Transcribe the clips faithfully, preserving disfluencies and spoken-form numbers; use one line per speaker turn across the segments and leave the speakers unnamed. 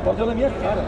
Pode na minha cara.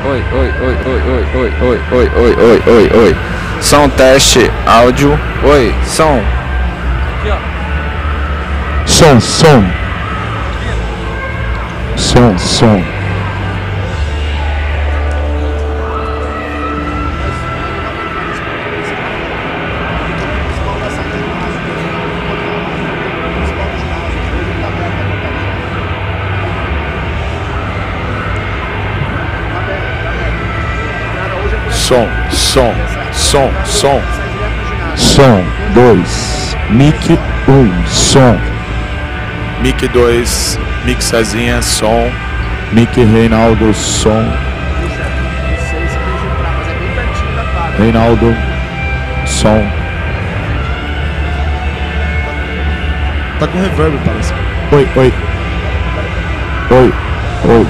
oi, oi, oi, oi, oi, oi, oi, oi, oi, oi, oi, oi. Som, teste, áudio. Oi, som.
Aqui, ó.
Som, som. Som, som.
Som, som, som, som.
Som, dois. Mic, um. Som.
Mic dois, Mic Cezinha, som.
Mic Reinaldo, som. Reinaldo, som.
Tá com reverb, parece.
Oi, oi. Oi, oi.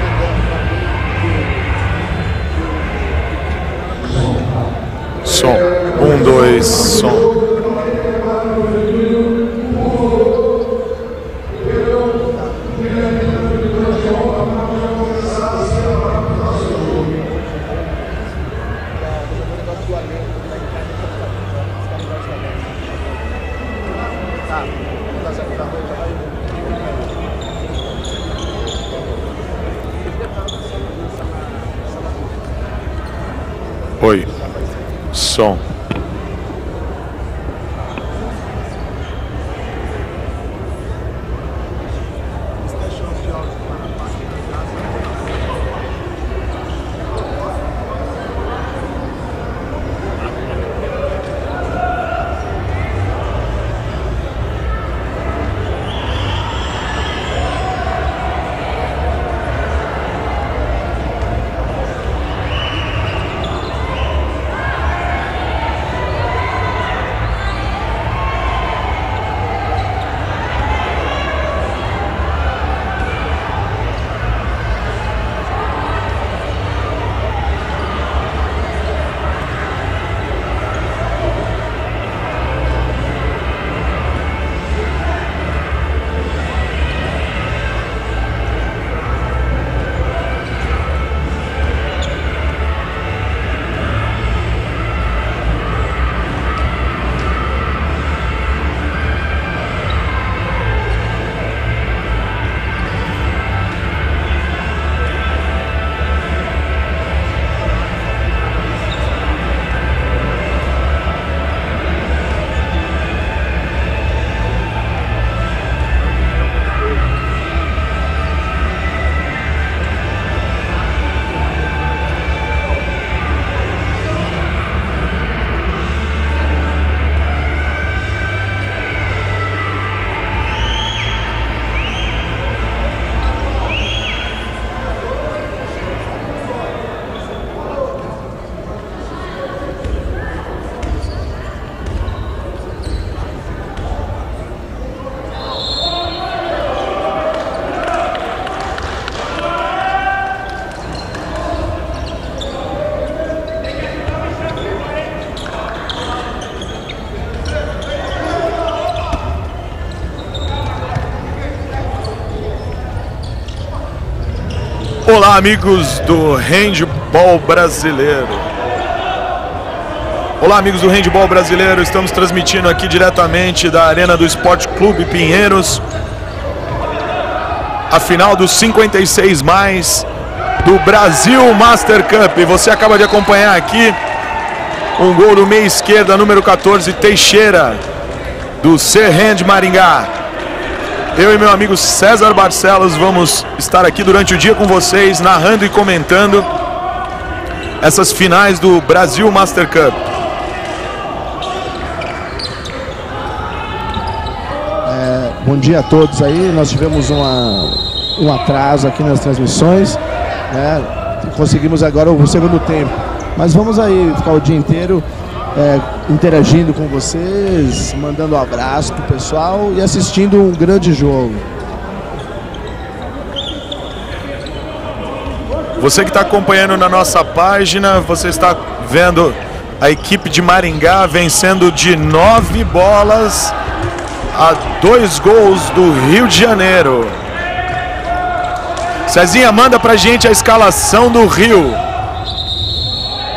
Som, um, dois, som. Oi, som. Olá, amigos do handball brasileiro. Olá, amigos do handball brasileiro. Estamos transmitindo aqui diretamente da Arena do Esporte Clube Pinheiros a final dos cinquenta e seis mais do Brasil Master Cup. Você acaba de acompanhar aqui um gol do meia esquerda, número quatorze, Teixeira, do Serrand Maringá. Eu e meu amigo César Barcelos vamos estar aqui durante o dia com vocês, narrando e comentando essas finais do Brasil Master Cup.
É, bom dia a todos aí. Nós tivemos uma, um atraso aqui nas transmissões, né? Conseguimos agora o segundo tempo, mas vamos aí ficar o dia inteiro É, interagindo com vocês, mandando um abraço pro pessoal e assistindo um grande jogo.
Você que está acompanhando na nossa página, você está vendo a equipe de Maringá vencendo de nove bolas a dois gols do Rio de Janeiro. Cezinha, manda pra gente a escalação do Rio.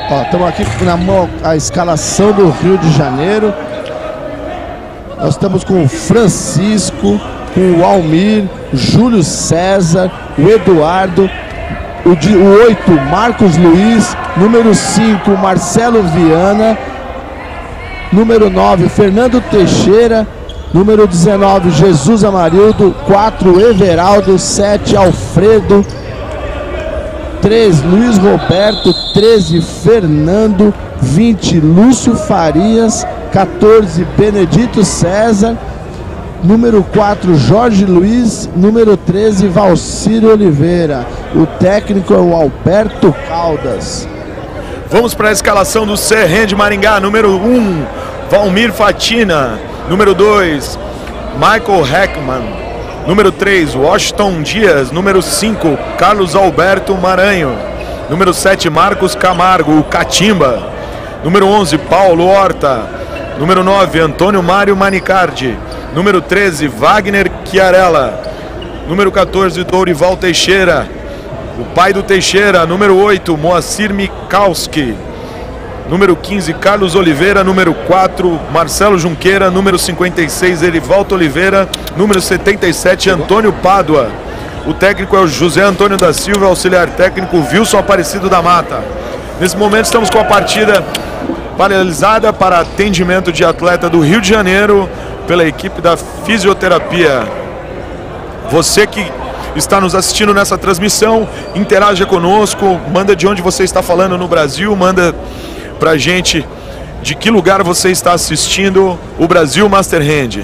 Ó, estamos aqui na mão a escalação do Rio de Janeiro. Nós estamos com o Francisco, com o Almir, Júlio César, o Eduardo, o, de, o oito, Marcos Luiz, número cinco, Marcelo Viana, número nove, Fernando Teixeira, número dezenove, Jesus Amarildo, quatro, Everaldo, sete, Alfredo, três, Luiz Roberto, treze, Fernando, vinte, Lúcio Farias, quatorze, Benedito César, número quatro, Jorge Luiz, número treze, Valcírio Oliveira. O técnico é o Alberto Caldas.
Vamos para a escalação do Serrém de Maringá. Número um, Valmir Fatina. Número dois, Michael Heckman. Número três, Washington Dias. Número cinco, Carlos Alberto Maranho. Número sete, Marcos Camargo, o Catimba. Número onze, Paulo Horta. Número nove, Antônio Mário Manicardi. Número treze, Wagner Chiarella. Número quatorze, Dorival Teixeira, o pai do Teixeira. Número oito, Moacir Mikalski. Número quinze, Carlos Oliveira. Número quatro, Marcelo Junqueira. Número cinquenta e seis, Erivaldo Oliveira. Número setenta e sete, Antônio Pádua. O técnico é o José Antônio da Silva, auxiliar técnico Wilson Aparecido da Mata. Nesse momento estamos com a partida paralisada para atendimento de atleta do Rio de Janeiro pela equipe da fisioterapia. Você que está nos assistindo nessa transmissão, interaja conosco, manda de onde você está falando no Brasil, manda pra gente de que lugar você está assistindo o Brasil Master Hand.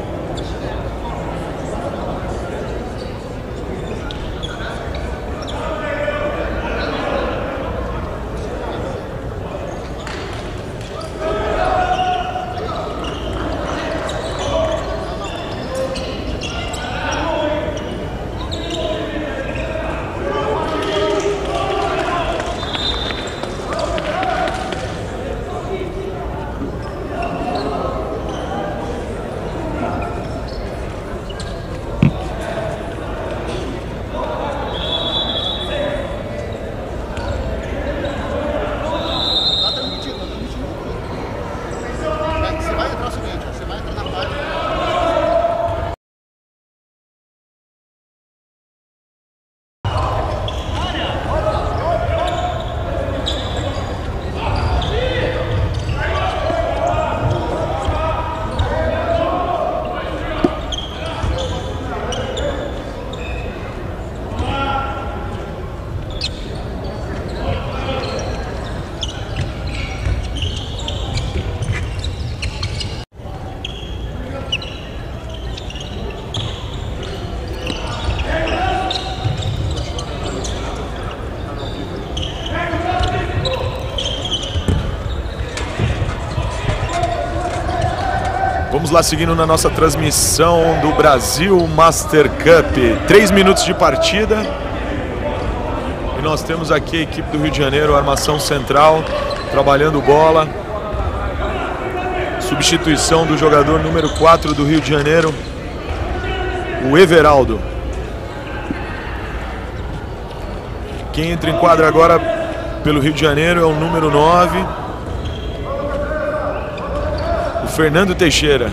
Vamos lá, seguindo na nossa transmissão do Brasil Master Cup. Três minutos de partida. E nós temos aqui a equipe do Rio de Janeiro, a armação central, trabalhando bola. Substituição do jogador número quatro do Rio de Janeiro, o Everaldo. Quem entra em quadra agora pelo Rio de Janeiro é o número nove, o Fernando Teixeira.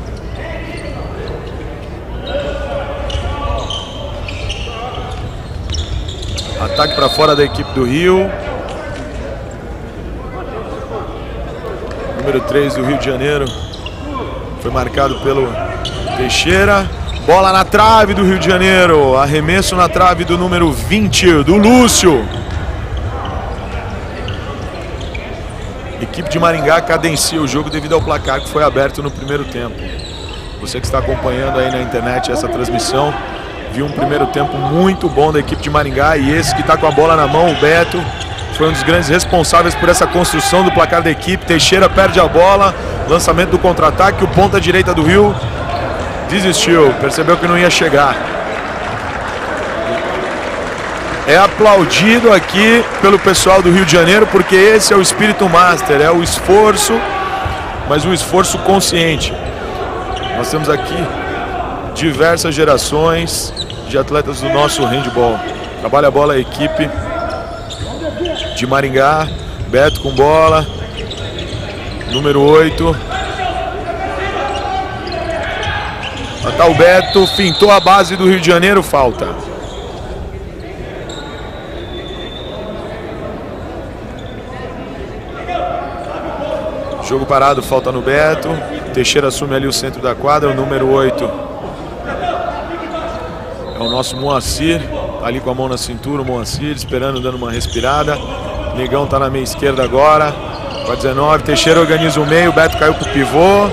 Ataque para fora da equipe do Rio. Número três do Rio de Janeiro foi marcado pelo Teixeira. Bola na trave do Rio de Janeiro. Arremesso na trave do número vinte, do Lúcio. Equipe de Maringá cadencia o jogo devido ao placar que foi aberto no primeiro tempo. Você que está acompanhando aí na internet essa transmissão, viu um primeiro tempo muito bom da equipe de Maringá. E esse que está com a bola na mão, o Beto, foi um dos grandes responsáveis por essa construção do placar da equipe. Teixeira perde a bola, lançamento do contra-ataque, o ponta direita do Rio desistiu, percebeu que não ia chegar. É aplaudido aqui pelo pessoal do Rio de Janeiro, porque esse é o espírito master, é o esforço, mas um esforço consciente. Nós temos aqui diversas gerações de atletas do nosso handball. Trabalha a bola a equipe de Maringá, Beto com bola. Número oito. Tá o Beto, fintou a base do Rio de Janeiro, falta. Jogo parado, falta no Beto. Teixeira assume ali o centro da quadra, o número oito. É o nosso Moacir, tá ali com a mão na cintura, o Moacir esperando, dando uma respirada. Negão tá na meia esquerda agora, com a dezenove. Teixeira organiza o meio, o Beto caiu pro pivô.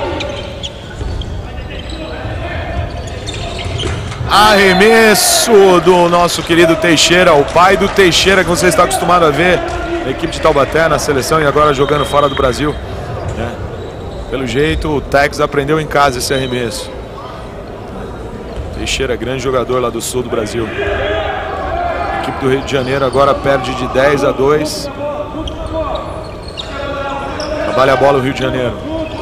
Arremesso do nosso querido Teixeira, o pai do Teixeira que você está acostumado a ver na equipe de Taubaté, na seleção e agora jogando fora do Brasil. É. Pelo jeito, o Tex aprendeu em casa esse arremesso. Teixeira, grande jogador lá do sul do Brasil. A equipe do Rio de Janeiro agora perde de dez a dois. Trabalha a bola o Rio de Janeiro.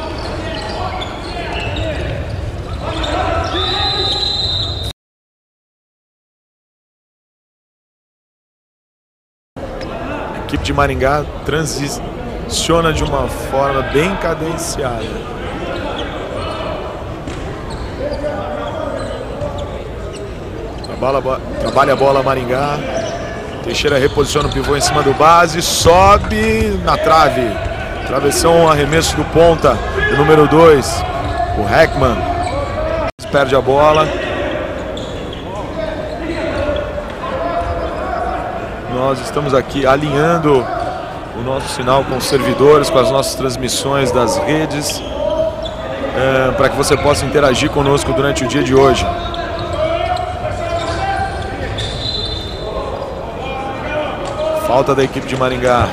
A equipe de Maringá transiciona de uma forma bem cadenciada. Trabalha, trabalha a bola Maringá. Teixeira reposiciona o pivô em cima do base. Sobe na trave. Travessão, arremesso do ponta. O número dois. O Heckman. Perde a bola. Nós estamos aqui alinhando o nosso sinal com os servidores, com as nossas transmissões das redes, é, para que você possa interagir conosco durante o dia de hoje. Falta da equipe de Maringá.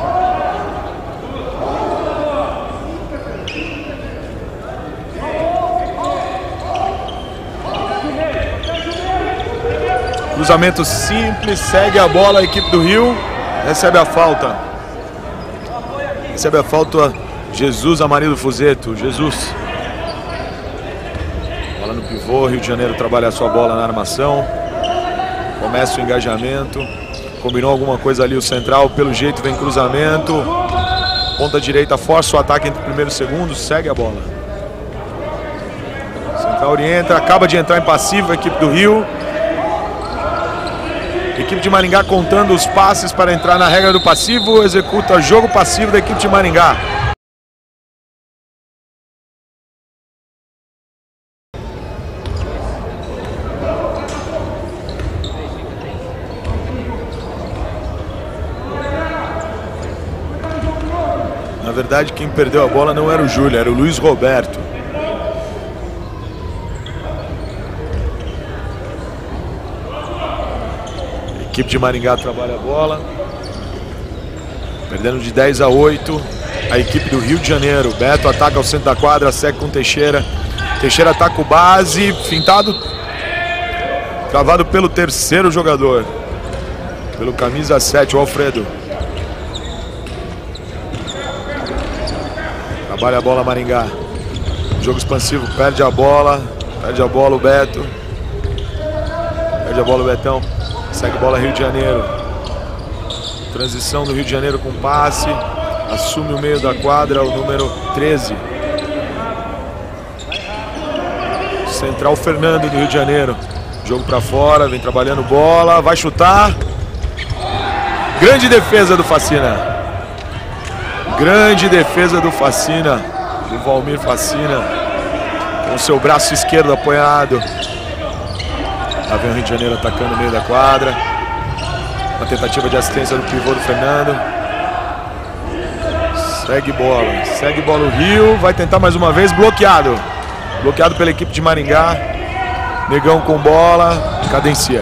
Cruzamento simples, segue a bola a equipe do Rio, recebe a falta. Recebe a falta Jesus Amarildo Fuzeto, Jesus. Bola no pivô, Rio de Janeiro trabalha a sua bola na armação. Começa o engajamento. Combinou alguma coisa ali o central, pelo jeito vem cruzamento. Ponta direita força o ataque entre o primeiro e o segundo, segue a bola. Central orienta, acaba de entrar em passivo a equipe do Rio. Equipe de Maringá contando os passes para entrar na regra do passivo, executa jogo passivo da equipe de Maringá. Na verdade, quem perdeu a bola não era o Júlio, era o Luiz Roberto. A equipe de Maringá trabalha a bola. Perdendo de dez a oito. A equipe do Rio de Janeiro. Beto ataca ao centro da quadra, segue com Teixeira. Teixeira ataca o base, fintado. Travado pelo terceiro jogador. Pelo camisa sete, o Alfredo. Trabalha a bola Maringá. Jogo expansivo, perde a bola. Perde a bola o Beto. Perde a bola o Betão. Segue bola Rio de Janeiro. Transição do Rio de Janeiro com passe. Assume o meio da quadra o número treze. Central Fernando do Rio de Janeiro. Jogo para fora, vem trabalhando bola. Vai chutar. Grande defesa do Facina. Grande defesa do Facina. Do Valmir Facina. Com seu braço esquerdo apoiado. Lá vem o Rio de Janeiro atacando o meio da quadra. Uma tentativa de assistência do pivô do Fernando. Segue bola. Segue bola o Rio. Vai tentar mais uma vez. Bloqueado. Bloqueado pela equipe de Maringá. Negão com bola. Cadencia.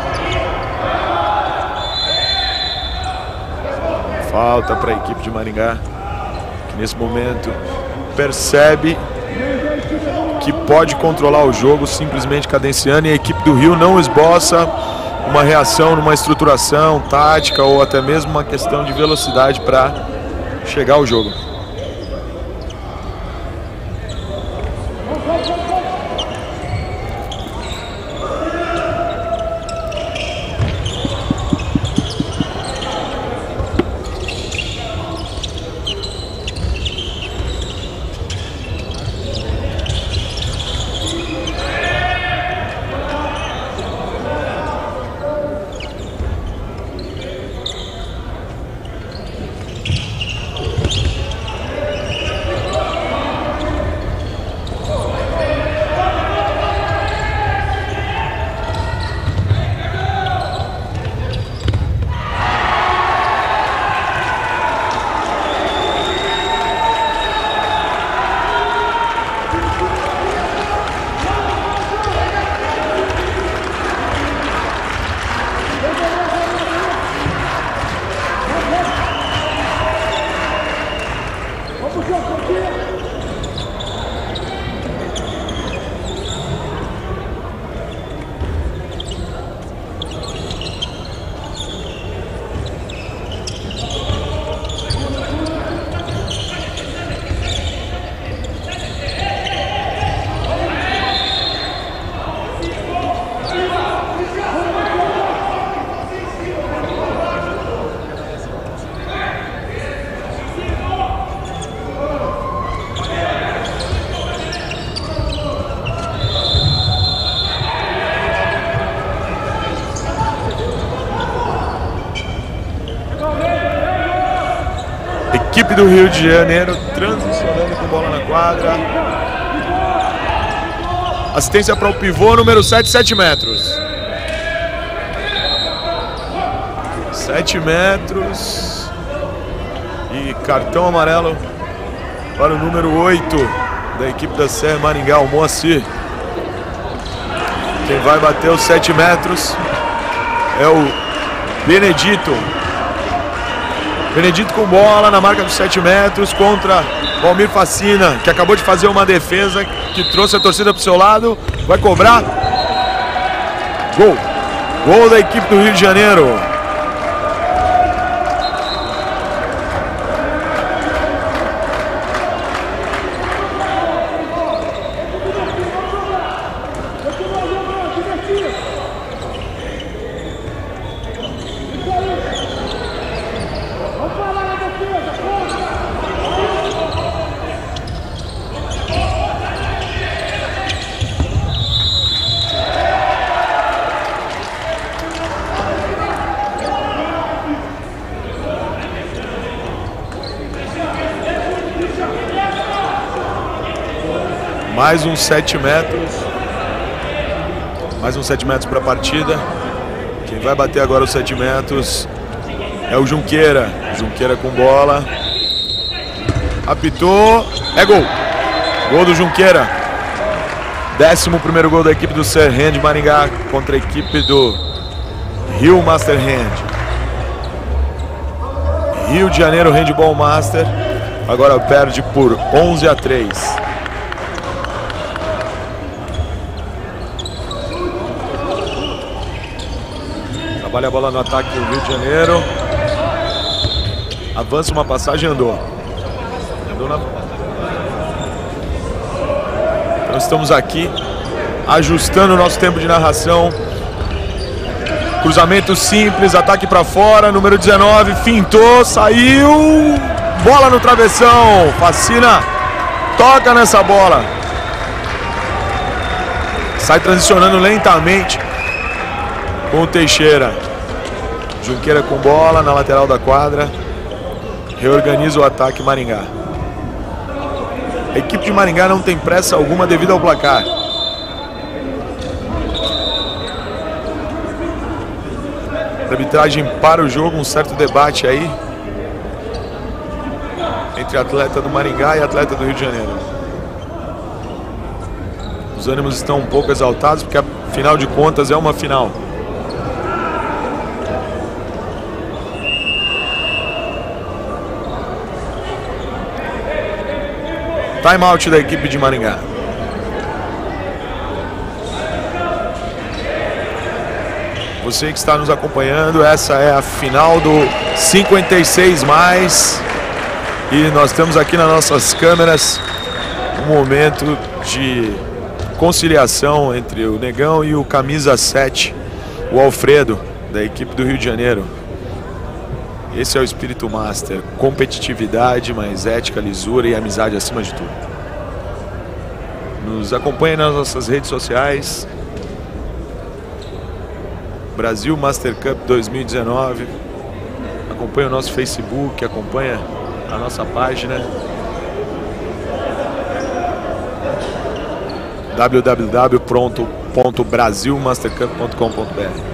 Falta para a equipe de Maringá. Que nesse momento percebe que pode controlar o jogo simplesmente cadenciando, e a equipe do Rio não esboça uma reação numa estruturação tática ou até mesmo uma questão de velocidade para chegar ao jogo. equipe do Rio de Janeiro transicionando com bola na quadra. Assistência para o pivô, número sete, sete metros. sete metros. E cartão amarelo para o número oito da equipe da Serra Maringá, o Moacir. Quem vai bater os sete metros é o Benedito. Benedito com bola na marca dos sete metros contra Valmir Facina, que acabou de fazer uma defesa que trouxe a torcida para o seu lado. Vai cobrar. Gol. Gol da equipe do Rio de Janeiro. Mais uns sete metros. Mais uns sete metros para a partida. Quem vai bater agora os sete metros é o Junqueira. Junqueira com bola. Apitou. É gol. Gol do Junqueira. Décimo primeiro gol da equipe do Serrand Maringá contra a equipe do Rio Master Hand. Rio de Janeiro Handball Master. Agora perde por onze a três. Trabalha a bola no ataque do Rio de Janeiro. Avança uma passagem e andou. Andou na... Então estamos aqui ajustando o nosso tempo de narração. Cruzamento simples, ataque para fora, número dezenove, fintou, saiu. Bola no travessão. Facina toca nessa bola. Sai transicionando lentamente com o Teixeira. Junqueira com bola na lateral da quadra. Reorganiza o ataque Maringá. A equipe de Maringá não tem pressa alguma devido ao placar. A arbitragem para o jogo, um certo debate aí entre atleta do Maringá e atleta do Rio de Janeiro. Os ânimos estão um pouco exaltados porque afinal de contas é uma final. Time out da equipe de Maringá. Você que está nos acompanhando, essa é a final do cinquenta e seis mais. E nós temos aqui nas nossas câmeras um momento de conciliação entre o Negão e o camisa sete, o Alfredo, da equipe do Rio de Janeiro. Esse é o espírito master, competitividade, mas ética, lisura e amizade acima de tudo. Nos acompanhe nas nossas redes sociais. Brasil Master Cup dois mil e dezenove. Acompanhe o nosso Facebook, acompanha a nossa página w w w ponto brasil master cup ponto com ponto b r.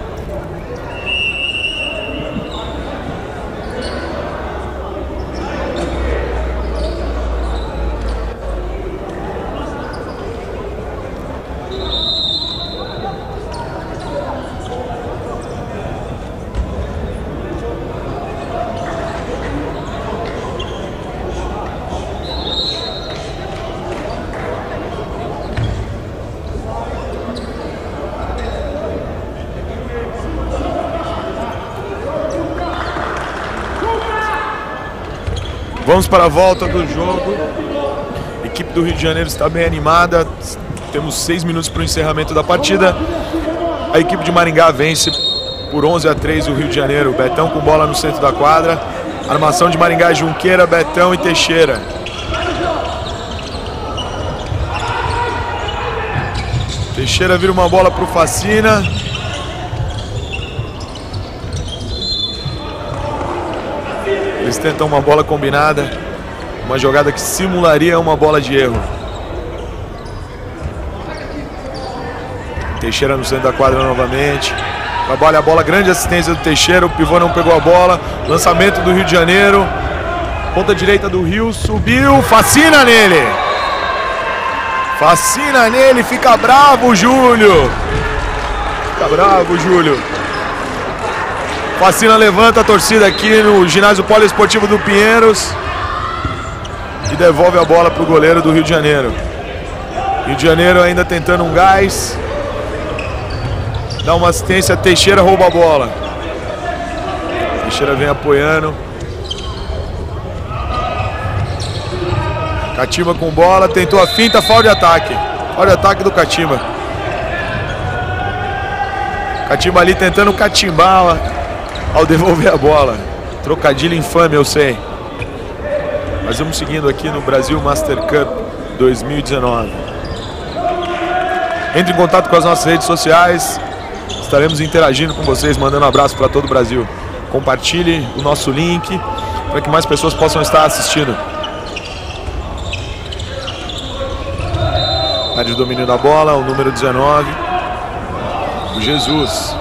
Vamos para a volta do jogo. A equipe do Rio de Janeiro está bem animada. Temos seis minutos para o encerramento da partida. A equipe de Maringá vence por onze a três o Rio de Janeiro. Betão com bola no centro da quadra. Armação de Maringá, Junqueira, Betão e Teixeira. Teixeira vira uma bola para o Facina. Eles tentam uma bola combinada, uma jogada que simularia uma bola de erro. Teixeira no centro da quadra novamente. Trabalha a bola, grande assistência do Teixeira. O pivô não pegou a bola. Lançamento do Rio de Janeiro. Ponta direita do Rio, subiu, fascina nele. Fascina nele, fica bravo o Júlio. Fica bravo o Júlio. Fascina levanta a torcida aqui no ginásio poliesportivo do Pinheiros. E devolve a bola para o goleiro do Rio de Janeiro. Rio de Janeiro ainda tentando um gás. Dá uma assistência, Teixeira rouba a bola. Teixeira vem apoiando. Catimba com bola, tentou a finta, falta de ataque. Falta de ataque do Catimba. Catimba ali tentando catimbar ao devolver a bola. Trocadilho infame, eu sei. Mas vamos seguindo aqui no Brasil Master Cup dois mil e dezenove. Entre em contato com as nossas redes sociais. Estaremos interagindo com vocês, mandando um abraço para todo o Brasil. Compartilhe o nosso link para que mais pessoas possam estar assistindo. Perde o domínio da bola, o número dezenove, o Jesus.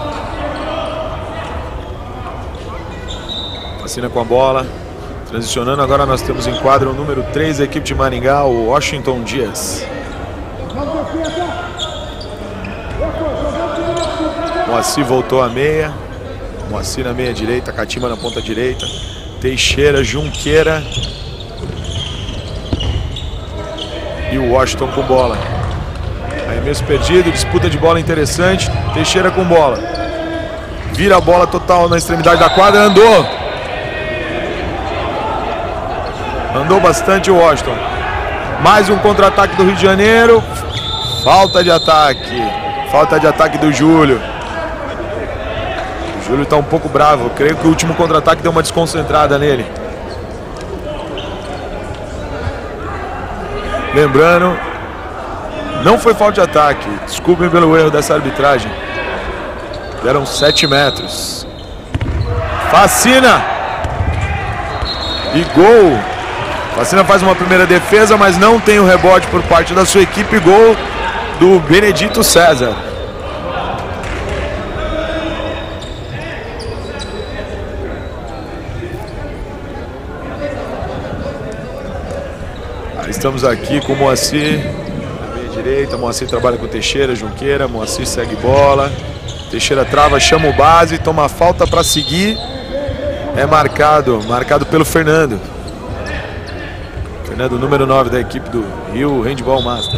Fascina com a bola, transicionando. Agora nós temos em quadro o número três da equipe de Maringá, o Washington Dias. Moacir voltou à meia. Moacir na meia direita, Catimba na ponta direita. Teixeira, Junqueira. E o Washington com bola. Arremesso perdido, disputa de bola interessante. Teixeira com bola. Vira a bola total na extremidade da quadra, andou. Andou bastante o Washington. Mais um contra-ataque do Rio de Janeiro. Falta de ataque. Falta de ataque do Júlio. O Júlio está um pouco bravo. Creio que o último contra-ataque deu uma desconcentrada nele. Lembrando, não foi falta de ataque. Desculpem pelo erro dessa arbitragem. Deram sete metros. Fascina. E gol. Fascina faz uma primeira defesa, mas não tem o rebote por parte da sua equipe. Gol do Benedito César. Estamos aqui com o Moacir na meia direita. Moacir trabalha com o Teixeira, Junqueira. Moacir segue bola. Teixeira trava, chama o base, toma a falta para seguir. É marcado, marcado pelo Fernando. Fernando, número nove da equipe do Rio Handball Master.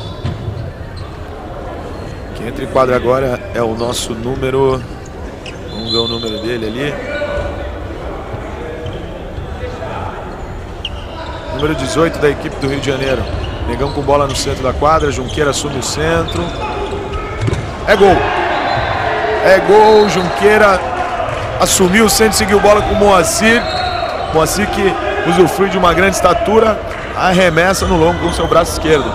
Quem entra em quadra agora é o nosso número... Vamos ver o número dele ali. Número dezoito da equipe do Rio de Janeiro. Negão com bola no centro da quadra. Junqueira assume o centro. É gol. É gol. Junqueira assumiu o centro, seguiu bola com o Moacir. Moacir que usufrui de uma grande estatura. Arremessa no longo com seu braço esquerdo.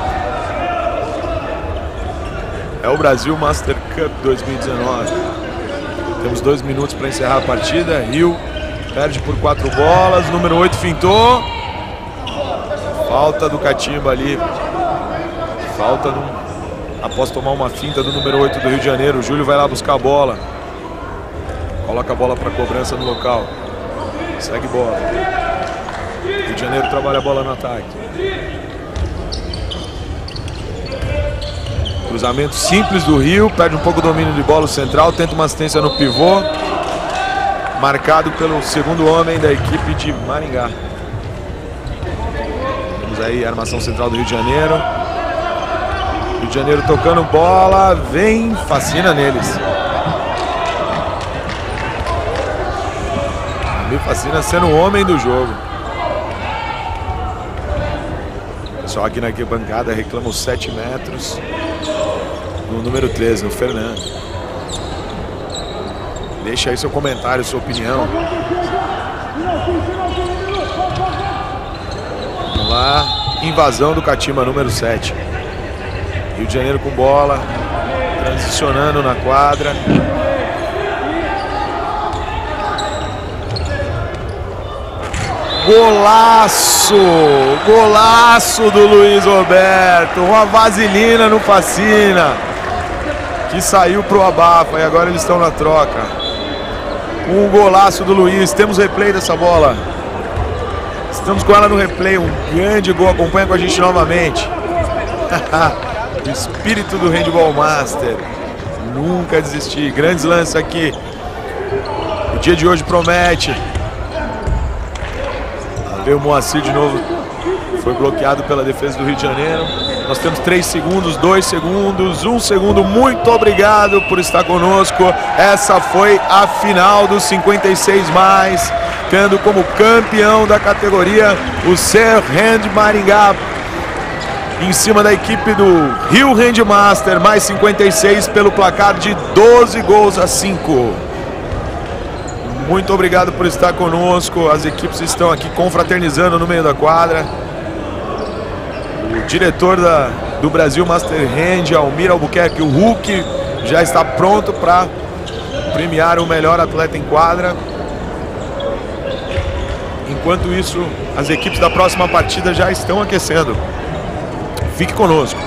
É o Brasil Master Cup dois mil e dezenove. Temos dois minutos para encerrar a partida. Rio perde por quatro bolas. Número oito fintou. Falta do Catimba ali. Falta no... após tomar uma finta do número oito do Rio de Janeiro. O Júlio vai lá buscar a bola. Coloca a bola para cobrança no local. Segue bola. Rio de Janeiro trabalha a bola no ataque. Cruzamento simples do Rio. Perde um pouco o domínio de bola central. Tenta uma assistência no pivô. Marcado pelo segundo homem da equipe de Maringá. Aí a armação central do Rio de Janeiro. Rio de Janeiro tocando bola. Vem, fascina neles. Me fascina sendo o homem do jogo. O pessoal aqui na arquibancada reclama os sete metros. No número treze, no Fernando. Deixa aí seu comentário, sua opinião. Vamos lá, invasão do Catimba, número sete. Rio de Janeiro com bola, transicionando na quadra. Golaço! Golaço do Luiz Roberto. Uma vaselina no Facina, que saiu pro abafa e agora eles estão na troca. Um golaço do Luiz. Temos replay dessa bola. Estamos com ela no replay. Um grande gol. Acompanha com a gente novamente. O espírito do Handball Master. Nunca desistir. Grandes lances aqui. O dia de hoje promete. Veio o Moacir de novo. Foi bloqueado pela defesa do Rio de Janeiro. Nós temos três segundos, dois segundos, um segundo. Muito obrigado por estar conosco. Essa foi a final dos cinquenta e seis mais, tendo como campeão da categoria o Ser Hand Maringá, em cima da equipe do Rio Handmaster, mais cinquenta e seis pelo placar de doze gols a cinco. Muito obrigado por estar conosco. As equipes estão aqui confraternizando no meio da quadra. O diretor da, do Brasil Master Hand, Almir Albuquerque, o Hulk, já está pronto para premiar o melhor atleta em quadra. Enquanto isso, as equipes da próxima partida já estão aquecendo. Fique conosco.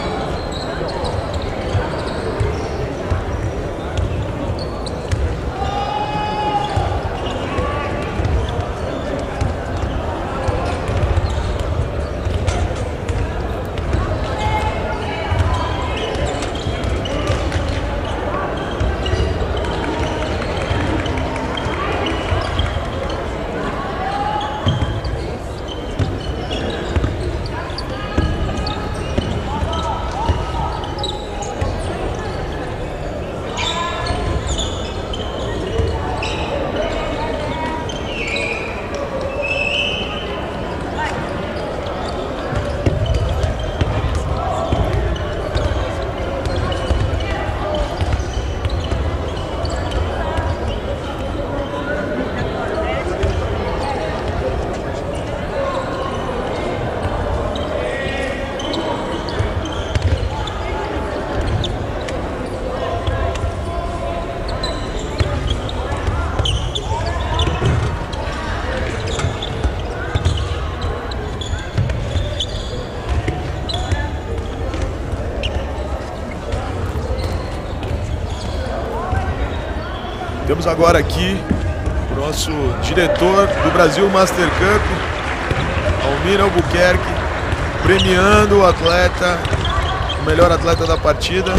Temos agora aqui o nosso diretor do Brasil Master Cup, Almir Albuquerque, premiando o atleta, o melhor atleta da partida.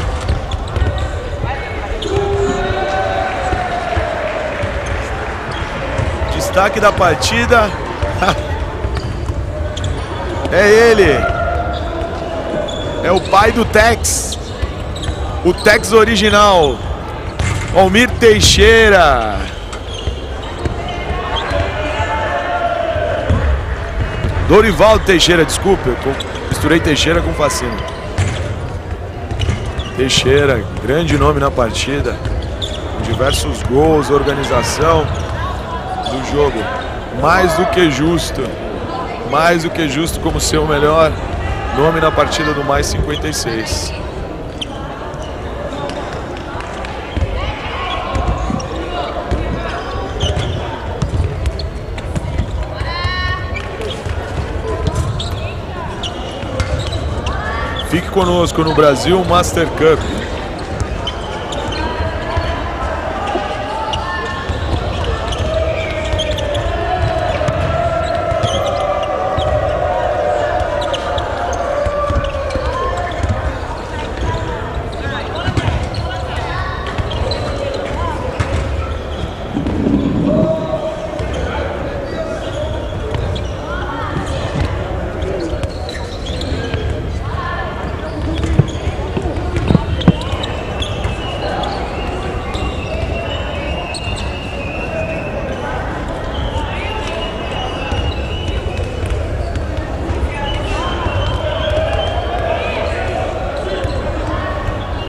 Destaque da partida é ele, é o pai do Tex, o Tex original, Almir Teixeira. Dorival Teixeira, desculpa, eu misturei Teixeira com Facina. Teixeira, grande nome na partida, com diversos gols, organização do jogo. Mais do que justo, mais do que justo como seu melhor nome na partida do mais cinquenta e seis. Fique conosco no Brasil Master Cup.